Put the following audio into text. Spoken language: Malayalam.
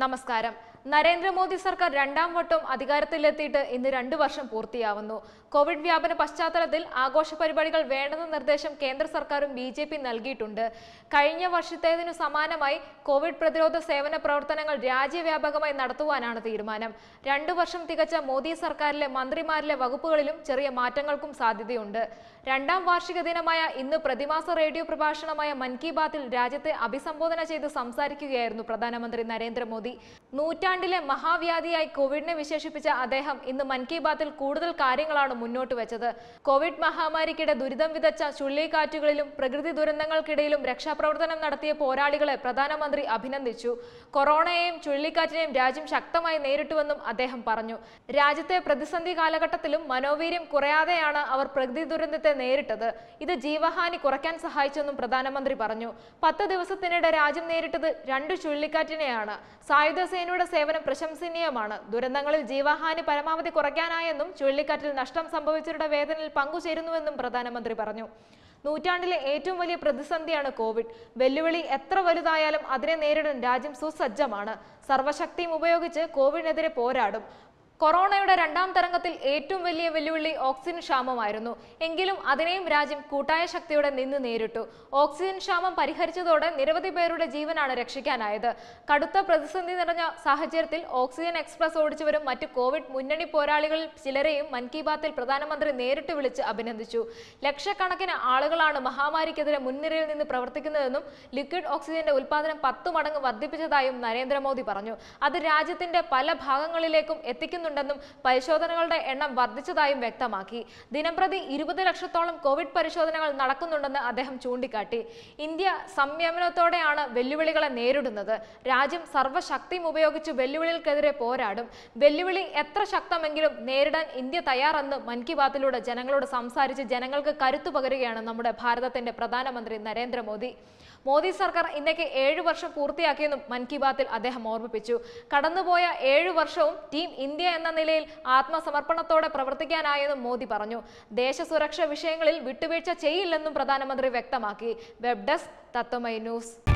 നമസ്കാരം. നരേന്ദ്രമോദി സർക്കാർ രണ്ടാം വട്ടം അധികാരത്തിലെത്തിയിട്ട് ഇന്ന് 2 വർഷം പൂർത്തിയാവുന്നു. കോവിഡ് വ്യാപന പശ്ചാത്തലത്തിൽ ആഘോഷ പരിപാടികൾ വേണ്ടെന്ന നിർദ്ദേശം കേന്ദ്ര സർക്കാരും BJP നൽകിയിട്ടുണ്ട്. കഴിഞ്ഞ വർഷത്തേതിനു സമാനമായി കോവിഡ് പ്രതിരോധ സേവന പ്രവർത്തനങ്ങൾ രാജ്യവ്യാപകമായി നടത്തുവാനാണ് തീരുമാനം. 2 വർഷം തികച്ച മോദി സർക്കാരിലെ മന്ത്രിമാരിലെ വകുപ്പുകളിലും ചെറിയ മാറ്റങ്ങൾക്കും സാധ്യതയുണ്ട്. രണ്ടാം വാർഷിക ദിനമായ ഇന്ന് പ്രതിമാസ റേഡിയോ പ്രഭാഷണമായ മൻ കി ബാത്തിൽ രാജ്യത്തെ അഭിസംബോധന ചെയ്ത് സംസാരിക്കുകയായിരുന്നു പ്രധാനമന്ത്രി നരേന്ദ്രമോദി. നൂറ്റാണ്ടിലെ മഹാവ്യാധിയായി കോവിഡിനെ വിശേഷിപ്പിച്ച അദ്ദേഹം ഇന്ന് മൻ കി ബാത്തിൽ കൂടുതൽ കാര്യങ്ങളാണ് മുന്നോട്ട് വെച്ചത്. കോവിഡ് മഹാമാരിക്കിടെ ദുരിതം വിതച്ച ചുഴലിക്കാറ്റുകളിലും പ്രകൃതി ദുരന്തങ്ങൾക്കിടയിലും രക്ഷാപ്രവർത്തനം നടത്തിയ പോരാളികളെ പ്രധാനമന്ത്രി അഭിനന്ദിച്ചു. കൊറോണയെയും ചുഴലിക്കാറ്റിനെയും രാജ്യം ശക്തമായി നേരിട്ടുവെന്നും അദ്ദേഹം പറഞ്ഞു. രാജ്യത്തെ പ്രതിസന്ധി കാലഘട്ടത്തിലും മനോവീര്യം കുറയാതെയാണ് അവർ പ്രകൃതി ദുരന്തത്തെ നേരിട്ടത്. ഇത് ജീവഹാനി കുറയ്ക്കാൻ സഹായിച്ചെന്നും പ്രധാനമന്ത്രി പറഞ്ഞു. 10 ദിവസത്തിനിടെ രാജ്യം നേരിട്ടത് 2 ചുഴലിക്കാറ്റിനെയാണ്. സായുധ സേനയുടെ സേവനം പ്രശംസനീയമാണ്. ദുരന്തങ്ങളിൽ ജീവഹാനി പരമാവധി കുറയ്ക്കാനായെന്നും ചുഴലിക്കാറ്റിൽ നഷ്ടം സംഭവിച്ചവരുടെ വേദനയിൽ പങ്കുചേരുന്നുവെന്നും പ്രധാനമന്ത്രി പറഞ്ഞു. നൂറ്റാണ്ടിലെ ഏറ്റവും വലിയ പ്രതിസന്ധിയാണ് കോവിഡ്. വെല്ലുവിളി എത്ര വലുതായാലും അതിനെ നേരിടാൻ രാജ്യം സുസജ്ജമാണ്. സർവശക്തിയും ഉപയോഗിച്ച് കോവിഡിനെതിരെ പോരാടും. കൊറോണയുടെ രണ്ടാം തരംഗത്തിൽ ഏറ്റവും വലിയ വെല്ലുവിളി ഓക്സിജൻ ക്ഷാമമായിരുന്നു. എങ്കിലും അതിനെയും രാജ്യം കൂട്ടായ ശക്തിയോടെ നിന്ന് നേരിട്ടു. ഓക്സിജൻ ക്ഷാമം പരിഹരിച്ചതോടെ നിരവധി പേരുടെ ജീവനാണ് രക്ഷിക്കാനായത്. കടുത്ത പ്രതിസന്ധി നിറഞ്ഞ സാഹചര്യത്തിൽ ഓക്സിജൻ എക്സ്പ്രസ് ഓടിച്ചവരും മറ്റു കോവിഡ് മുന്നണി പോരാളികളിൽ ചിലരെയും മൻ കി ബാത്തിൽ പ്രധാനമന്ത്രി നേരിട്ട് വിളിച്ച് അഭിനന്ദിച്ചു. ലക്ഷക്കണക്കിന് ആളുകളാണ് മഹാമാരിക്കെതിരെ മുൻനിരയിൽ നിന്ന് പ്രവർത്തിക്കുന്നതെന്നും ലിക്വിഡ് ഓക്സിജന്റെ ഉൽപാദനം 10 മടങ്ങ് വർദ്ധിപ്പിച്ചതായും നരേന്ദ്രമോദി പറഞ്ഞു. അത് രാജ്യത്തിന്റെ പല ഭാഗങ്ങളിലേക്കും എത്തിക്കുന്നു ും പരിശോധനകളുടെ എണ്ണം വർദ്ധിച്ചതായും വ്യക്തമാക്കി. ദിനംപ്രതി 20 ലക്ഷത്തോളം കോവിഡ് പരിശോധനകൾ നടക്കുന്നുണ്ടെന്ന് അദ്ദേഹം ചൂണ്ടിക്കാട്ടി. ഇന്ത്യ സംയമനത്തോടെയാണ് വെല്ലുവിളികളെ നേരിടുന്നത്. രാജ്യം സർവ്വശക്തിയും ഉപയോഗിച്ച് വെല്ലുവിളികൾക്കെതിരെ പോരാടും. വെല്ലുവിളി എത്ര ശക്തമെങ്കിലും നേരിടാൻ ഇന്ത്യ തയ്യാറെന്ന് മൻ കി ബാത്തിലൂടെ ജനങ്ങളോട് സംസാരിച്ച് ജനങ്ങൾക്ക് കരുത്തു പകരുകയാണ് നമ്മുടെ ഭാരതത്തിന്റെ പ്രധാനമന്ത്രി നരേന്ദ്രമോദി. മോദി സർക്കാർ ഇന്നേക്ക് 7 വർഷം പൂർത്തിയാക്കിയെന്നും മൻ കി ബാത്തിൽ അദ്ദേഹം ഓർമ്മിപ്പിച്ചു. കടന്നുപോയ 7 വർഷവും ടീം ഇന്ത്യ എന്ന നിലയിൽ ആത്മസമർപ്പണത്തോടെ പ്രവർത്തിക്കാനായെന്നും മോദി പറഞ്ഞു. ദേശസുരക്ഷാ വിഷയങ്ങളിൽ വിട്ടുവീഴ്ച ചെയ്യില്ലെന്നും പ്രധാനമന്ത്രി വ്യക്തമാക്കി. Web desk Tatwamayi news.